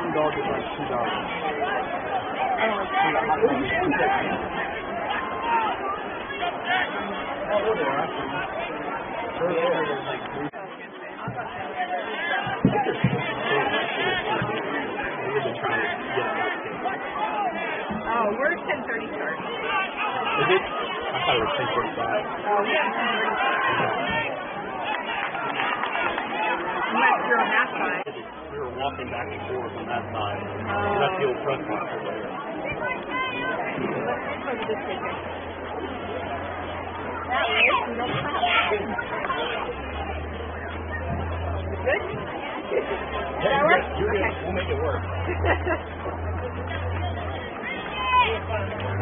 dog is like $2. Oh, there, actually. Oh, we're 10:30 start. Is it? I thought it was 10:45. Oh, we have 10:30 start. Unless you're on that side. We were walking back and forth on that side. That's the old press box over there. Let's go to this ticket. That way, we don't have Good? Yeah, that work? We'll make it work.